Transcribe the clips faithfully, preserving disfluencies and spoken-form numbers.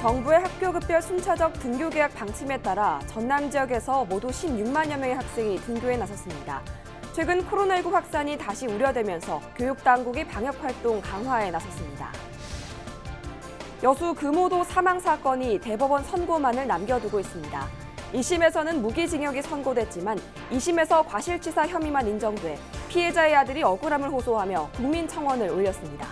정부의 학교급별 순차적 등교 계약 방침에 따라 전남 지역에서 모두 십육만여 명의 학생이 등교에 나섰습니다. 최근 코로나십구 확산이 다시 우려되면서 교육당국이 방역활동 강화에 나섰습니다. 여수 금오도 사망 사건이 대법원 선고만을 남겨두고 있습니다. 일 심에서는 무기징역이 선고됐지만 이 심에서 과실치사 혐의만 인정돼 피해자의 아들이 억울함을 호소하며 국민청원을 올렸습니다.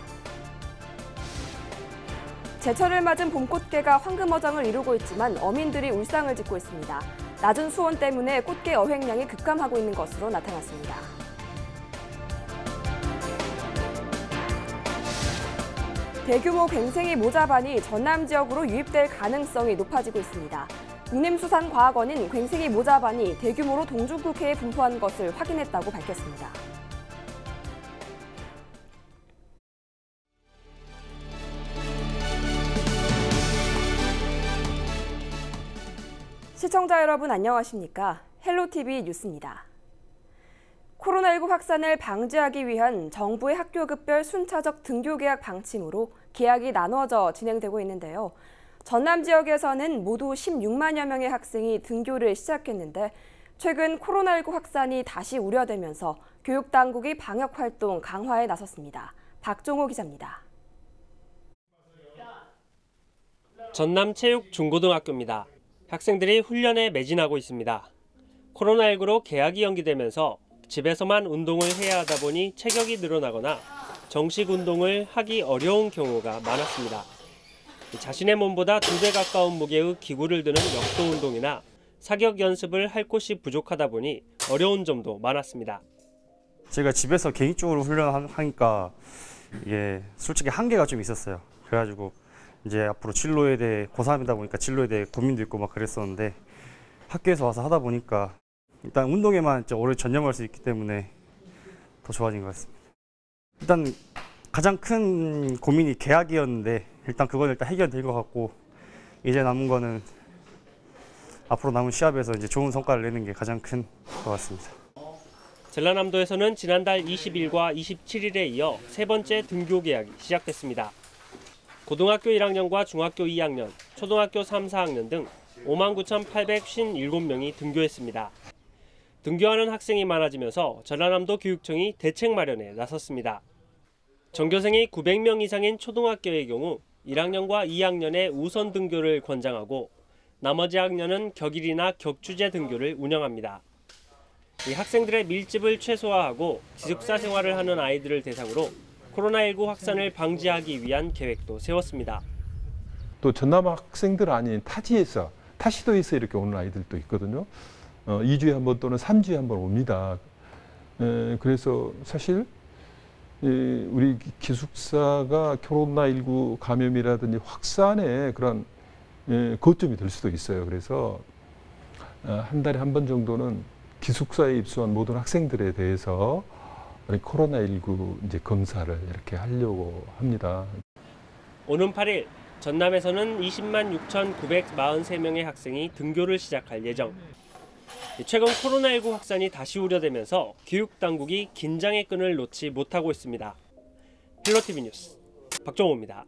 제철을 맞은 봄꽃게가 황금어장을 이루고 있지만 어민들이 울상을 짓고 있습니다. 낮은 수온 때문에 꽃게 어획량이 급감하고 있는 것으로 나타났습니다. 대규모 괭생이 모자반이 전남 지역으로 유입될 가능성이 높아지고 있습니다. 국림수산과학원은 괭생이 모자반이 대규모로 동중국해에 분포한 것을 확인했다고 밝혔습니다. 시청자 여러분 안녕하십니까? 헬로티비 뉴스입니다. 코로나십구 확산을 방지하기 위한 정부의 학교급별 순차적 등교 계약 방침으로 계약이 나눠져 진행되고 있는데요. 전남 지역에서는 모두 십육만여 명의 학생이 등교를 시작했는데 최근 코로나십구 확산이 다시 우려되면서 교육당국이 방역활동 강화에 나섰습니다. 박종호 기자입니다. 전남 체육중고등학교입니다. 학생들이 훈련에 매진하고 있습니다. 코로나십구로 개학이 연기되면서 집에서만 운동을 해야 하다 보니 체격이 늘어나거나 정식 운동을 하기 어려운 경우가 많았습니다. 자신의 몸보다 두 배 가까운 무게의 기구를 드는 역도 운동이나 사격 연습을 할 곳이 부족하다 보니 어려운 점도 많았습니다. 제가 집에서 개인적으로 훈련하니까 이게 솔직히 한계가 좀 있었어요. 그래가지고 이제 앞으로 진로에 대해 고삼이다 보니까 진로에 대해 고민도 있고 막 그랬었는데 학교에서 와서 하다 보니까 일단 운동에만 오래 전념할 수 있기 때문에 더 좋아진 것 같습니다. 일단 가장 큰 고민이 개학이었는데 일단 그건 일단 해결된 것 같고 이제 남은 거는 앞으로 남은 시합에서 이제 좋은 성과를 내는 게 가장 큰 것 같습니다. 전라남도에서는 지난달 이십일과 이십칠일에 이어 세 번째 등교 계약이 시작됐습니다. 고등학교 일 학년과 중학교 이 학년, 초등학교 삼, 사학년 등 오만 구천팔백오십칠 명이 등교했습니다. 등교하는 학생이 많아지면서 전라남도 교육청이 대책 마련에 나섰습니다. 전교생이 구백 명 이상인 초등학교의 경우 일 학년과 이 학년의 우선 등교를 권장하고 나머지 학년은 격일이나 격주제 등교를 운영합니다. 이 학생들의 밀집을 최소화하고 기숙사 생활을 하는 아이들을 대상으로 코로나십구 확산을 방지하기 위한 계획도 세웠습니다. 또 전남 학생들 아닌 타지에서, 타시도에서 이렇게 오는 아이들도 있거든요. 어, 이 주에 한 번 또는 삼 주에 한 번 옵니다. 에, 그래서 사실 에, 우리 기숙사가 코로나십구 감염이라든지 확산의 그런 에, 거점이 될 수도 있어요. 그래서 어, 한 달에 한 번 정도는 기숙사에 입소한 모든 학생들에 대해서 코로나십구 이제 검사를 이렇게 하려고 합니다. 오는 팔 일 전남에서는 이십만 육천구백사십삼 명의 학생이 등교를 시작할 예정. 최근 코로나십구 확산이 다시 우려되면서 교육당국이 긴장의 끈을 놓지 못하고 있습니다. 헬로티비 뉴스 박종호입니다.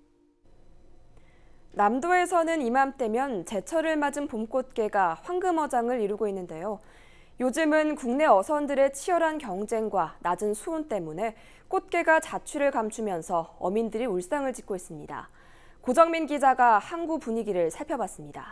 남도에서는 이맘때면 제철을 맞은 봄꽃게가 황금어장을 이루고 있는데요. 요즘은 국내 어선들의 치열한 경쟁과 낮은 수온 때문에 꽃게가 자취를 감추면서 어민들이 울상을 짓고 있습니다. 고정민 기자가 항구 분위기를 살펴봤습니다.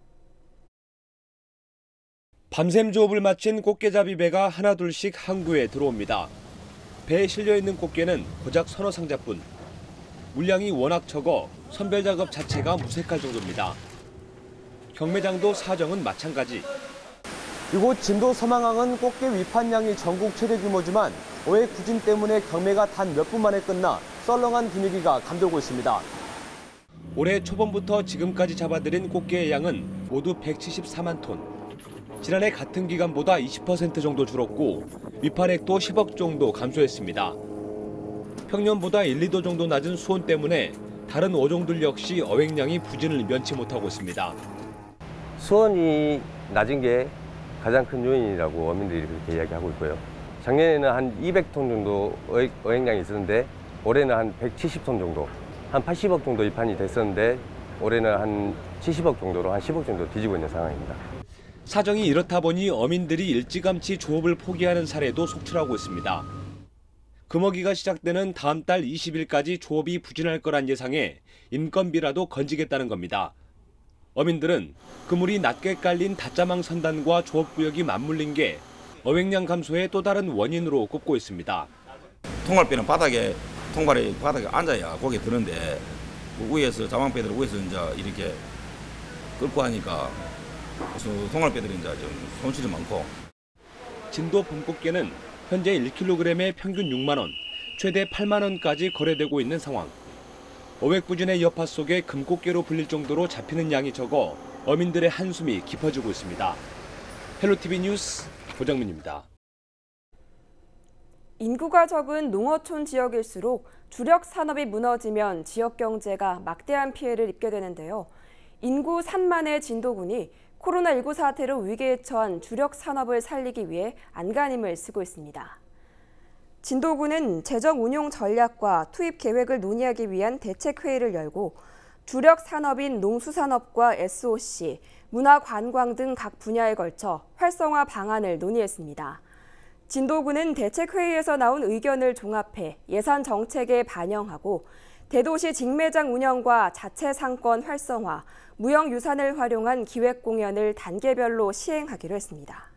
밤샘 조업을 마친 꽃게잡이 배가 하나둘씩 항구에 들어옵니다. 배에 실려있는 꽃게는 고작 서너 상자뿐. 물량이 워낙 적어 선별 작업 자체가 무색할 정도입니다. 경매장도 사정은 마찬가지. 이곳 진도 서망항은 꽃게 위판량이 전국 최대 규모지만 어획 부진 때문에 경매가 단 몇 분 만에 끝나 썰렁한 분위기가 감돌고 있습니다. 올해 초봄부터 지금까지 잡아들인 꽃게의 양은 모두 백칠십사만 톤. 지난해 같은 기간보다 이십 퍼센트 정도 줄었고 위판액도 십억 정도 감소했습니다. 평년보다 일, 이 도 정도 낮은 수온 때문에 다른 어종들 역시 어획량이 부진을 면치 못하고 있습니다. 수온이 낮은 게 가장 큰 요인이라고 어민들이 그렇게 이야기하고 있고요. 작년에는 한 이백 톤 정도 어획, 어획량이 있었는데 올해는 한 백칠십 톤 정도, 한 팔십억 정도 입판이 됐었는데 올해는 한 칠십억 정도로 한 십억 정도 뒤지고 있는 상황입니다. 사정이 이렇다 보니 어민들이 일찌감치 조업을 포기하는 사례도 속출하고 있습니다. 금어기가 시작되는 다음 달 이십 일까지 조업이 부진할 거란 예상에 인건비라도 건지겠다는 겁니다. 어민들은 그물이 낮게 깔린 닷자망 선단과 조업구역이 맞물린 게 어획량 감소의 또 다른 원인으로 꼽고 있습니다. 통갈배는 바닥에 통발이 바닥에 앉아야 고개 드는데 위에서 자망배들 위에서 이제 이렇게 끌고 하니까 그래서 통갈배들이 이제 좀 손실이 많고. 진도 봄꽃게는 현재 일 킬로그램에 평균 육만 원, 최대 팔만 원까지 거래되고 있는 상황. 어획 부진의 여파 속에 금꽃게로 불릴 정도로 잡히는 양이 적어 어민들의 한숨이 깊어지고 있습니다. 헬로티비 뉴스 고정민입니다. 인구가 적은 농어촌 지역일수록 주력 산업이 무너지면 지역 경제가 막대한 피해를 입게 되는데요. 인구 삼만의 진도군이 코로나십구 사태로 위기에 처한 주력 산업을 살리기 위해 안간힘을 쓰고 있습니다. 진도군은 재정 운용 전략과 투입 계획을 논의하기 위한 대책회의를 열고 주력 산업인 농수산업과 에스오씨, 문화관광 등 각 분야에 걸쳐 활성화 방안을 논의했습니다. 진도군은 대책회의에서 나온 의견을 종합해 예산 정책에 반영하고 대도시 직매장 운영과 자체 상권 활성화, 무형유산을 활용한 기획공연을 단계별로 시행하기로 했습니다.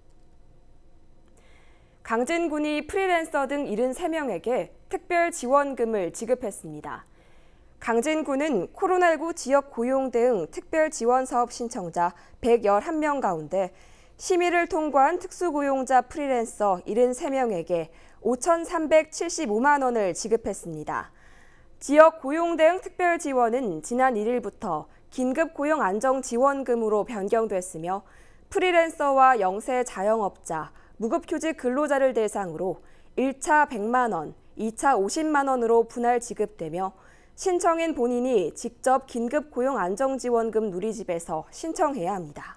강진군이 프리랜서 등 칠십삼 명에게 특별 지원금을 지급했습니다. 강진군은 코로나십구 지역 고용 대응 특별 지원 사업 신청자 백십일 명 가운데 심의를 통과한 특수고용자 프리랜서 칠십삼 명에게 오천삼백칠십오만 원을 지급했습니다. 지역 고용 대응 특별 지원은 지난 일 일부터 긴급 고용 안정 지원금으로 변경됐으며 프리랜서와 영세 자영업자, 무급휴직 근로자를 대상으로 일 차 백만 원, 이 차 오십만 원으로 분할 지급되며 신청인 본인이 직접 긴급 고용 안정 지원금 누리집에서 신청해야 합니다.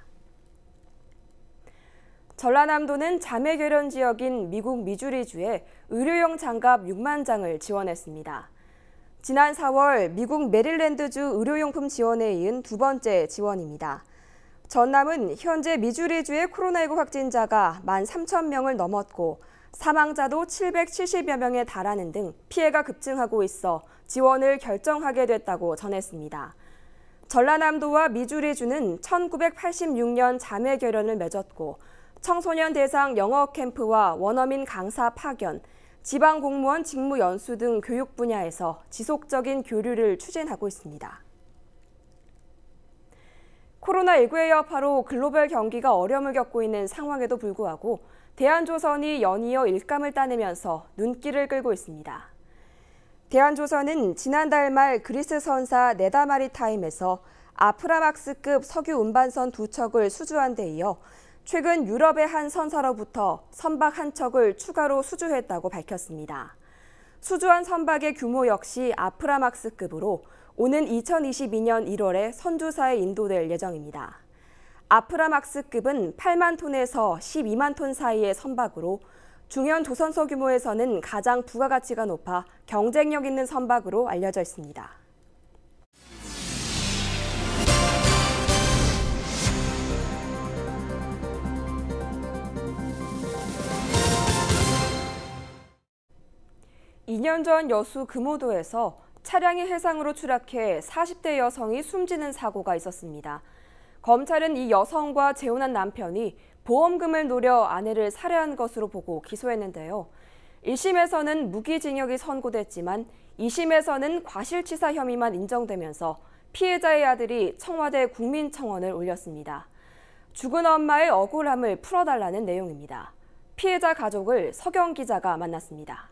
전라남도는 자매 결연 지역인 미국 미주리주에 의료용 장갑 육만 장을 지원했습니다. 지난 사월 미국 메릴랜드주 의료용품 지원에 이은 두 번째 지원입니다. 전남은 현재 미주리주의 코로나십구 확진자가 만 삼천 명을 넘었고 사망자도 칠백칠십여 명에 달하는 등 피해가 급증하고 있어 지원을 결정하게 됐다고 전했습니다. 전라남도와 미주리주는 천구백팔십육 년 자매 결연을 맺었고 청소년 대상 영어 캠프와 원어민 강사 파견, 지방 공무원 직무 연수 등 교육 분야에서 지속적인 교류를 추진하고 있습니다. 코로나십구의 여파로 글로벌 경기가 어려움을 겪고 있는 상황에도 불구하고 대한조선이 연이어 일감을 따내면서 눈길을 끌고 있습니다. 대한조선은 지난달 말 그리스 선사 네다마리타임에서 아프라막스급 석유 운반선 두 척을 수주한 데 이어 최근 유럽의 한 선사로부터 선박 한 척을 추가로 수주했다고 밝혔습니다. 수주한 선박의 규모 역시 아프라막스급으로 오는 이천이십이 년 일월에 선주사에 인도될 예정입니다. 아프라막스급은 팔만 톤에서 십이만 톤 사이의 선박으로 중형 조선소 규모에서는 가장 부가가치가 높아 경쟁력 있는 선박으로 알려져 있습니다. 이 년 전 여수 금오도에서 차량이 해상으로 추락해 사십 대 여성이 숨지는 사고가 있었습니다. 검찰은 이 여성과 재혼한 남편이 보험금을 노려 아내를 살해한 것으로 보고 기소했는데요. 일 심에서는 무기징역이 선고됐지만 이 심에서는 과실치사 혐의만 인정되면서 피해자의 아들이 청와대 국민청원을 올렸습니다. 죽은 엄마의 억울함을 풀어달라는 내용입니다. 피해자 가족을 서경 기자가 만났습니다.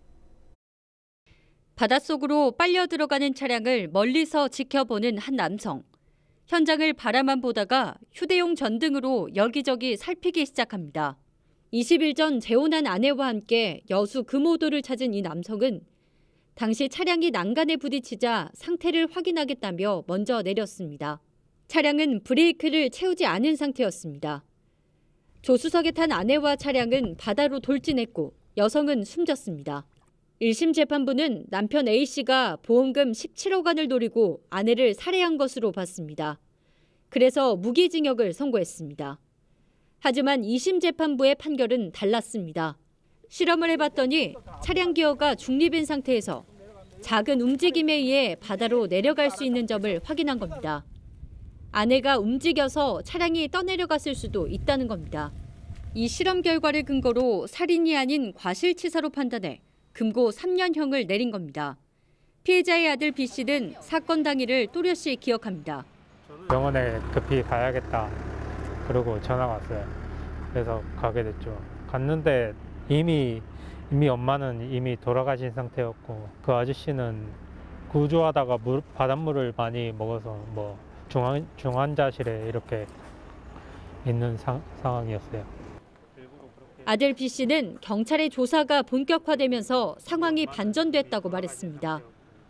바닷속으로 빨려 들어가는 차량을 멀리서 지켜보는 한 남성. 현장을 바라만 보다가 휴대용 전등으로 여기저기 살피기 시작합니다. 이십 일 전 재혼한 아내와 함께 여수 금오도를 찾은 이 남성은 당시 차량이 난간에 부딪히자 상태를 확인하겠다며 먼저 내렸습니다. 차량은 브레이크를 채우지 않은 상태였습니다. 조수석에 탄 아내와 차량은 바다로 돌진했고 여성은 숨졌습니다. 일 심 재판부는 남편 A씨가 보험금 십칠억 원을 노리고 아내를 살해한 것으로 봤습니다. 그래서 무기징역을 선고했습니다. 하지만 이 심 재판부의 판결은 달랐습니다. 실험을 해봤더니 차량 기어가 중립인 상태에서 작은 움직임에 의해 바다로 내려갈 수 있는 점을 확인한 겁니다. 아내가 움직여서 차량이 떠내려갔을 수도 있다는 겁니다. 이 실험 결과를 근거로 살인이 아닌 과실치사로 판단해 금고 삼 년형을 내린 겁니다. 피해자의 아들 B씨는 사건 당일을 또렷이 기억합니다. 병원에 급히 가야겠다. 그러고 전화가 왔어요. 그래서 가게 됐죠. 갔는데 이미 이미 엄마는 이미 돌아가신 상태였고 그 아저씨는 구조하다가 물, 바닷물을 많이 먹어서 뭐 중환, 중환자실에 이렇게 있는 상, 상황이었어요. 아들 B씨는 경찰의 조사가 본격화되면서 상황이 반전됐다고 말했습니다.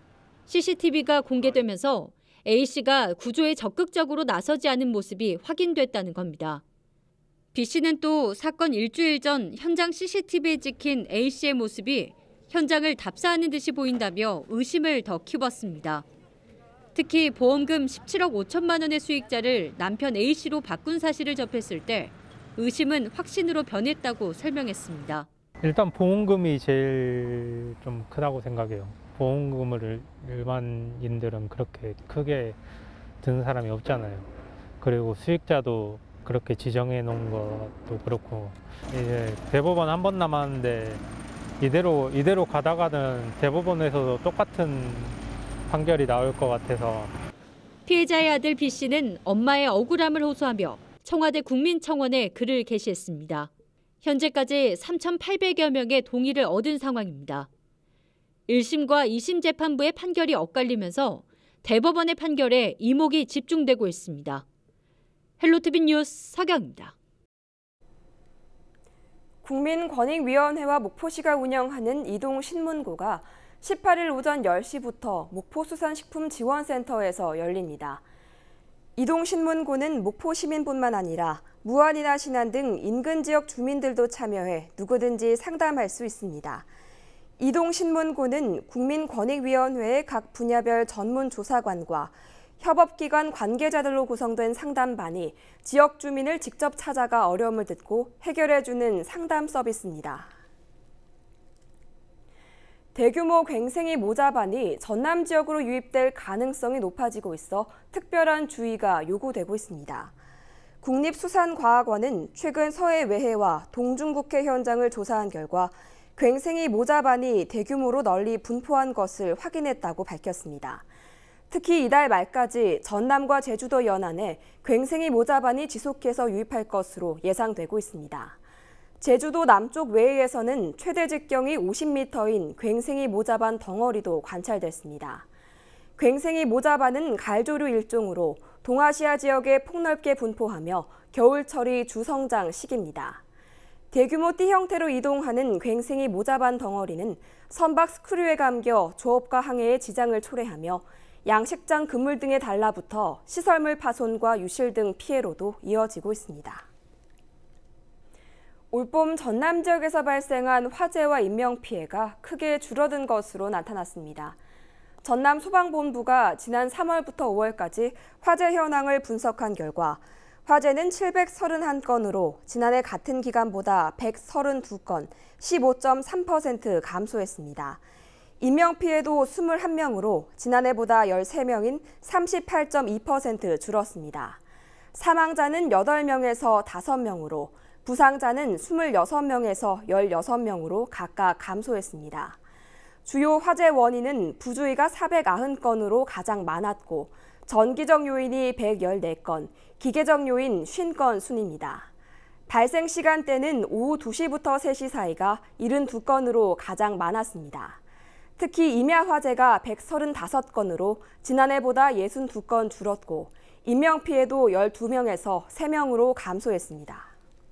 씨씨티비가 공개되면서 A씨가 구조에 적극적으로 나서지 않은 모습이 확인됐다는 겁니다. B씨는 또 사건 일주일 전 현장 씨씨티비에 찍힌 A씨의 모습이 현장을 답사하는 듯이 보인다며 의심을 더 키웠습니다. 특히 보험금 십칠억 오천만 원의 수익자를 남편 A씨로 바꾼 사실을 접했을 때 의심은 확신으로 변했다고 설명했습니다. 일단 보험금이 제일 좀 크다고 생각해요. 보험금을 일반인들은 그렇게 크게 드는 사람이 없잖아요. 그리고 수익자도 그렇게 지정해 놓은 것도 그렇고 이제 대법원 한 번 남았는데 이대로 이대로 가다가는 대법원에서도 똑같은 판결이 나올 것 같아서. 피해자의 아들 B씨는 엄마의 억울함을 호소하며 청와대 국민청원에 글을 게시했습니다. 현재까지 삼천팔백여 명의 동의를 얻은 상황입니다. 일 심과 이 심 재판부의 판결이 엇갈리면서 대법원의 판결에 이목이 집중되고 있습니다. 헬로티비 뉴스 서경입니다. 국민권익위원회와 목포시가 운영하는 이동신문고가 십팔 일 오전 열 시부터 목포수산식품지원센터에서 열립니다. 이동신문고는 목포 시민뿐만 아니라 무안이나 신안 등 인근 지역 주민들도 참여해 누구든지 상담할 수 있습니다. 이동신문고는 국민권익위원회의 각 분야별 전문조사관과 협업기관 관계자들로 구성된 상담반이 지역 주민을 직접 찾아가 어려움을 듣고 해결해주는 상담 서비스입니다. 대규모 괭생이 모자반이 전남 지역으로 유입될 가능성이 높아지고 있어 특별한 주의가 요구되고 있습니다. 국립수산과학원은 최근 서해외해와 동중국해 현장을 조사한 결과 괭생이 모자반이 대규모로 널리 분포한 것을 확인했다고 밝혔습니다. 특히 이달 말까지 전남과 제주도 연안에 괭생이 모자반이 지속해서 유입할 것으로 예상되고 있습니다. 제주도 남쪽 외해에서는 최대 직경이 오십 미터인 괭생이 모자반 덩어리도 관찰됐습니다. 괭생이 모자반은 갈조류 일종으로 동아시아 지역에 폭넓게 분포하며 겨울철이 주성장 시기입니다. 대규모 띠 형태로 이동하는 괭생이 모자반 덩어리는 선박 스크류에 감겨 조업과 항해에 지장을 초래하며 양식장 그물 등에 달라붙어 시설물 파손과 유실 등 피해로도 이어지고 있습니다. 올봄 전남 지역에서 발생한 화재와 인명피해가 크게 줄어든 것으로 나타났습니다. 전남 소방본부가 지난 삼월부터 오월까지 화재 현황을 분석한 결과 화재는 칠백삼십일 건으로 지난해 같은 기간보다 백삼십이 건, 십오 점 삼 퍼센트 감소했습니다. 인명피해도 이십일 명으로 지난해보다 십삼 명인 삼십팔 점 이 퍼센트 줄었습니다. 사망자는 여덟 명에서 다섯 명으로 부상자는 이십육 명에서 십육 명으로 각각 감소했습니다. 주요 화재 원인은 부주의가 사백구십 건으로 가장 많았고 전기적 요인이 백십사 건, 기계적 요인 오십 건 순입니다. 발생 시간대는 오후 두 시부터 세 시 사이가 칠십이 건으로 가장 많았습니다. 특히 임야 화재가 백삼십오 건으로 지난해보다 육십이 건 줄었고 인명피해도 십이 명에서 세 명으로 감소했습니다.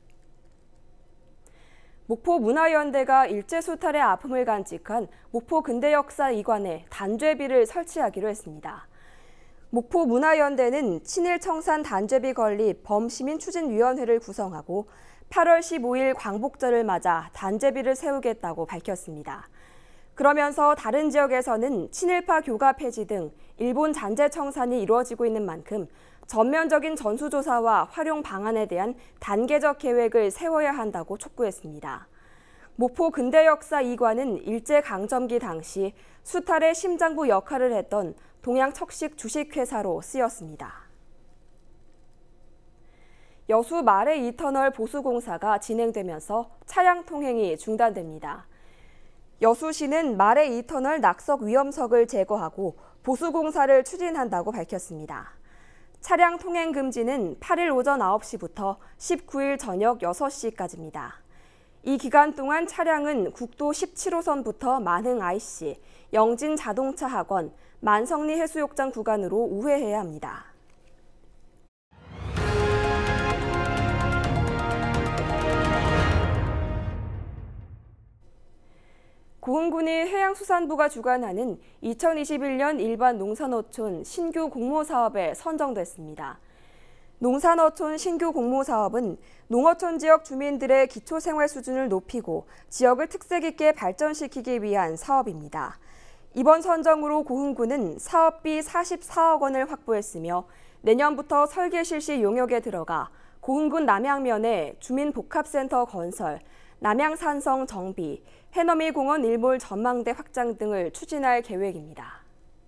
목포문화연대가 일제수탈의 아픔을 간직한 목포근대역사이관에 단죄비를 설치하기로 했습니다. 목포문화연대는 친일청산 단죄비 건립 범시민추진위원회를 구성하고 팔월 십오일 광복절을 맞아 단죄비를 세우겠다고 밝혔습니다. 그러면서 다른 지역에서는 친일파 교가 폐지 등 일본 잔재 청산이 이루어지고 있는 만큼 전면적인 전수조사와 활용 방안에 대한 단계적 계획을 세워야 한다고 촉구했습니다. 목포 근대역사 이 관은 일제강점기 당시 수탈의 심장부 역할을 했던 동양척식 주식회사로 쓰였습니다. 여수 마레 이 터널 보수공사가 진행되면서 차량 통행이 중단됩니다. 여수시는 마레 이 터널 낙석 위험석을 제거하고 보수공사를 추진한다고 밝혔습니다. 차량 통행 금지는 팔 일 오전 아홉 시부터 십구 일 저녁 여섯 시까지입니다. 이 기간 동안 차량은 국도 십칠 호선부터 만흥 아이씨, 영진 자동차 학원, 만성리 해수욕장 구간으로 우회해야 합니다. 고흥군이 해양수산부가 주관하는 이천이십일 년 일반 농산어촌 신규 공모사업에 선정됐습니다. 농산어촌 신규 공모사업은 농어촌 지역 주민들의 기초생활 수준을 높이고 지역을 특색 있게 발전시키기 위한 사업입니다. 이번 선정으로 고흥군은 사업비 사십사억 원을 확보했으며 내년부터 설계 실시 용역에 들어가 고흥군 남양면에 주민복합센터 건설, 남양산성 정비, 해넘이 공원 일몰 전망대 확장 등을 추진할 계획입니다.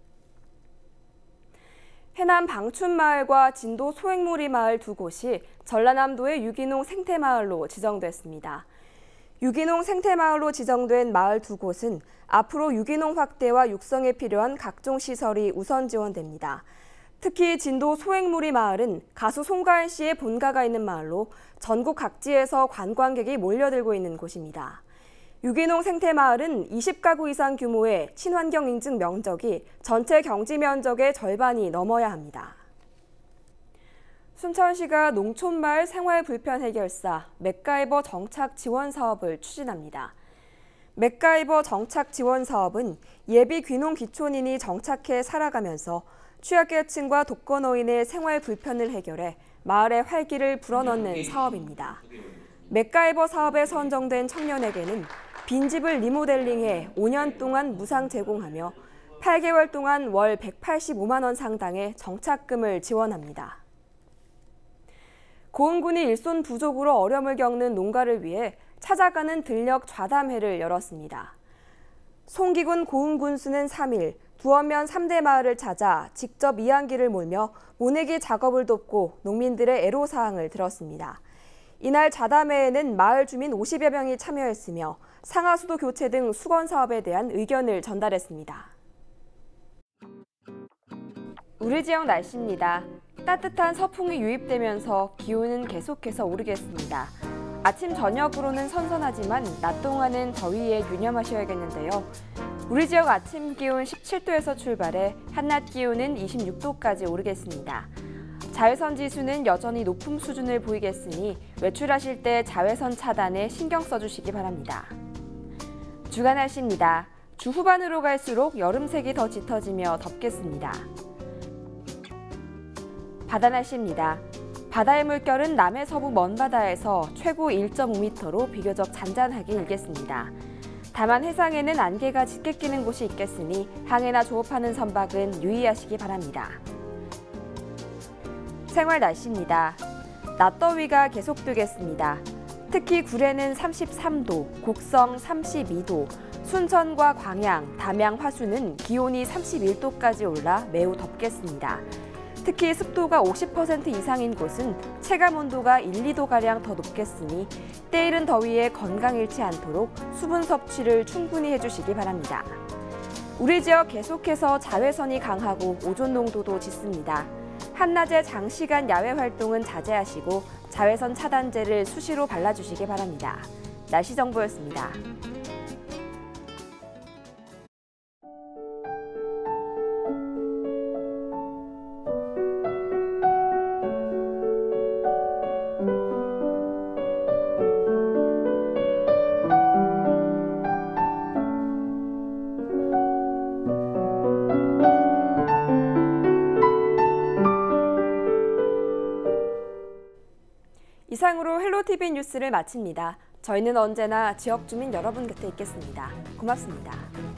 해남 방춘마을과 진도 소액무리 마을 두 곳이 전라남도의 유기농 생태마을로 지정됐습니다. 유기농 생태마을로 지정된 마을 두 곳은 앞으로 유기농 확대와 육성에 필요한 각종 시설이 우선 지원됩니다. 특히 진도 소액무리 마을은 가수 송가인 씨의 본가가 있는 마을로 전국 각지에서 관광객이 몰려들고 있는 곳입니다. 유기농 생태마을은 이십 가구 이상 규모의 친환경 인증 면적이 전체 경지 면적의 절반이 넘어야 합니다. 순천시가 농촌마을 생활 불편 해결사 맥가이버 정착 지원 사업을 추진합니다. 맥가이버 정착 지원 사업은 예비 귀농 귀촌인이 정착해 살아가면서 취약계층과 독거노인의 생활 불편을 해결해 마을의 활기를 불어넣는 사업입니다. 맥가이버 사업에 선정된 청년에게는 빈집을 리모델링해 오 년 동안 무상 제공하며 팔 개월 동안 월 백팔십오만 원 상당의 정착금을 지원합니다. 고흥군이 일손 부족으로 어려움을 겪는 농가를 위해 찾아가는 들녘 좌담회를 열었습니다. 송기군 고흥군수는 삼 일 두원면 삼 대 마을을 찾아 직접 이항기를 몰며 모내기 작업을 돕고 농민들의 애로사항을 들었습니다. 이날 좌담회에는 마을 주민 오십여 명이 참여했으며 상하수도 교체 등 수건 사업에 대한 의견을 전달했습니다. 우리 지역 날씨입니다. 따뜻한 서풍이 유입되면서 기온은 계속해서 오르겠습니다. 아침 저녁으로는 선선하지만 낮 동안은 더위에 유념하셔야겠는데요. 우리 지역 아침 기온 십칠 도에서 출발해 한낮 기온은 이십육 도까지 오르겠습니다. 자외선 지수는 여전히 높은 수준을 보이겠으니 외출하실 때 자외선 차단에 신경 써주시기 바랍니다. 주간 날씨입니다. 주 후반으로 갈수록 여름색이 더 짙어지며 덥겠습니다. 바다 날씨입니다. 바다의 물결은 남해 서부 먼바다에서 최고 일 점 오 미터로 비교적 잔잔하게 일겠습니다. 다만 해상에는 안개가 짙게 끼는 곳이 있겠으니 항해나 조업하는 선박은 유의하시기 바랍니다. 생활 날씨입니다. 낮더위가 계속되겠습니다. 특히 구례는 삼십삼 도, 곡성 삼십이 도, 순천과 광양, 담양, 화수는 기온이 삼십일 도까지 올라 매우 덥겠습니다. 특히 습도가 오십 퍼센트 이상인 곳은 체감온도가 일, 이 도가량 더 높겠으니 때이른 더위에 건강 잃지 않도록 수분 섭취를 충분히 해주시기 바랍니다. 우리 지역 계속해서 자외선이 강하고 오존 농도도 짙습니다. 한낮에 장시간 야외 활동은 자제하시고 자외선 차단제를 수시로 발라주시기 바랍니다. 날씨 정보였습니다. 이상으로 헬로티비 뉴스를 마칩니다. 저희는 언제나 지역 주민 여러분 곁에 있겠습니다. 고맙습니다.